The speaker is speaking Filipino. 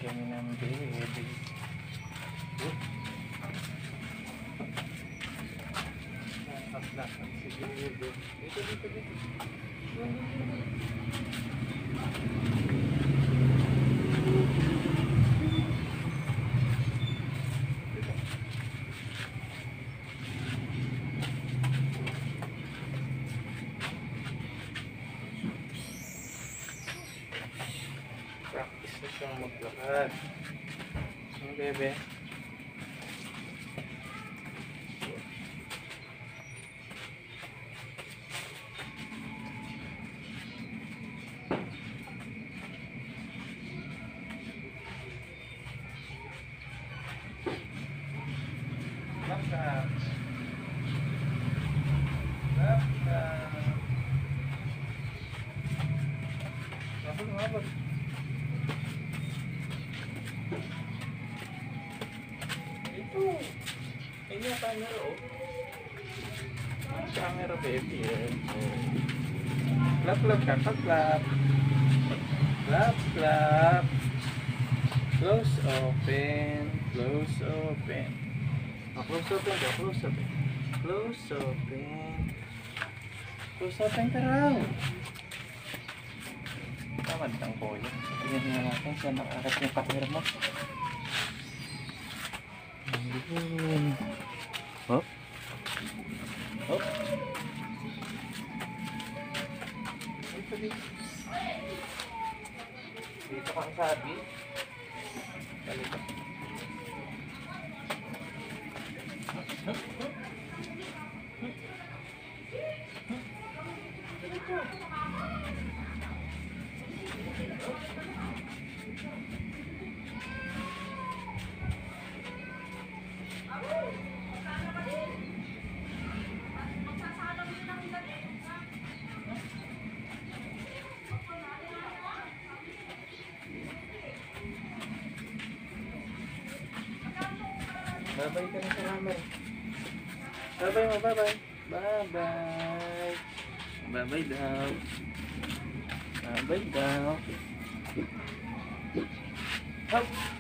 kami ng baby. Nakakaplasang si baby. Dito. Practice na siyang maglakad. Ang bebe. Lakad. Labad. Ito. Ini yung camera, oh. Camera, baby. Clap. Clap. Close open. Close open ka raw. Tamad ng kuya. Tingnan nga natin saan nakakat yung camera mo. Ayun. Hop. Dito kang sabi. Balik. Bye-bye ka na sa camera. Bye-bye mo, bye-bye. Bye-bye. Bye-bye daw. Bye-bye daw. Hop.